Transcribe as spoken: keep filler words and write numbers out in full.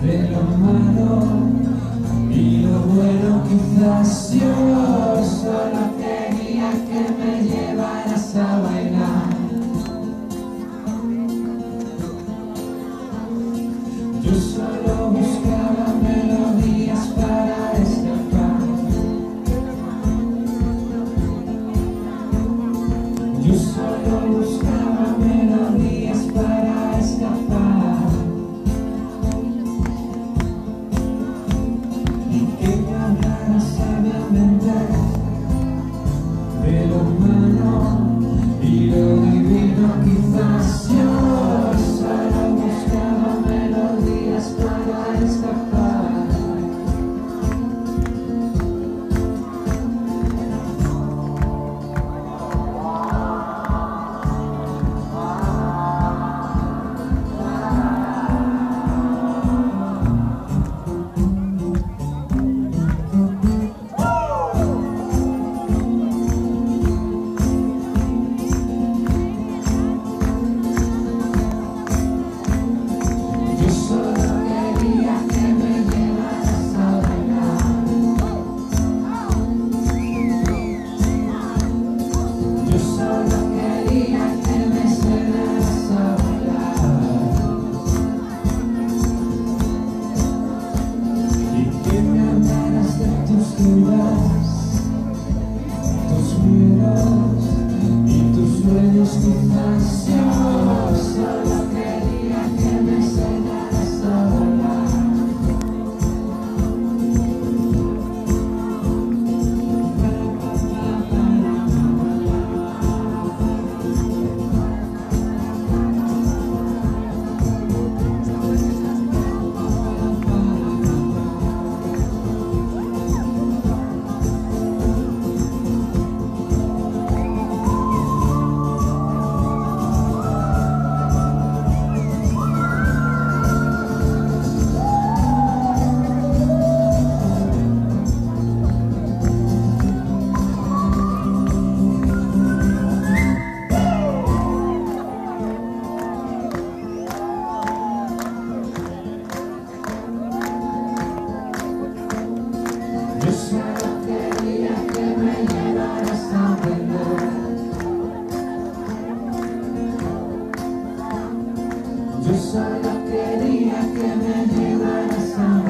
de lo malo y lo bueno. Quizás yo solo quería que me llevaras a bailar. Yo solo buscaba melodías para escapar. Yo solo buscaba melodías para escapar. Y que me hablara sabiamente de lo humano y lo divino. Quizás yo solo buscaba melodías para escapar. Tus miedos y tus sueños. Quizás yo solo quería que me enseñaras a volar. Yo solo quería que me llevaras a bailar. Yo solo quería que me llevaras a bailar.